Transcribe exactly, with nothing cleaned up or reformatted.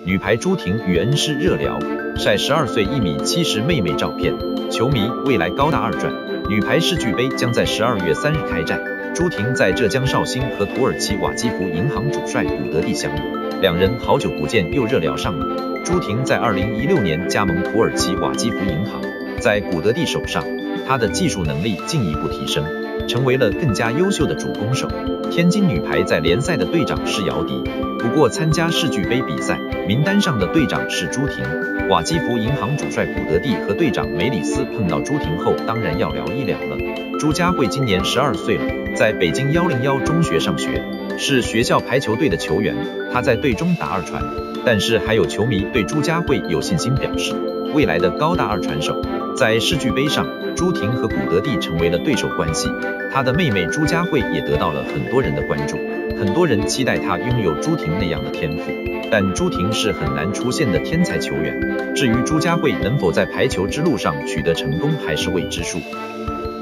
女排朱婷与恩师热聊，晒十二岁一米七十妹妹照片。球迷未来高大二传，女排世俱杯将在十二月三日开战。朱婷在浙江绍兴和土耳其瓦基弗银行主帅古德蒂相遇，两人好久不见又热聊上了。朱婷在二零一六年加盟土耳其瓦基弗银行，在古德蒂手上，她的技术能力进一步提升，成为了更加优秀的主攻手。天津女排在联赛的队长是姚迪，不过参加世俱杯比赛，名单上的队长是朱婷。瓦基弗银行主帅古德蒂和队长梅里斯碰到朱婷后，当然要聊一聊了。朱家慧今年十二岁了，在北京一零一中学上学，是学校排球队的球员。她在队中打二传，但是还有球迷对朱家慧有信心表示，未来的高大二传手。在世俱杯上，朱婷和古德蒂成为了对手关系，她的妹妹朱家慧也得到了很多人的关注，很多人期待她拥有朱婷那样的天赋，但朱婷是很难出现的天才球员。至于朱家慧能否在排球之路上取得成功，还是未知数。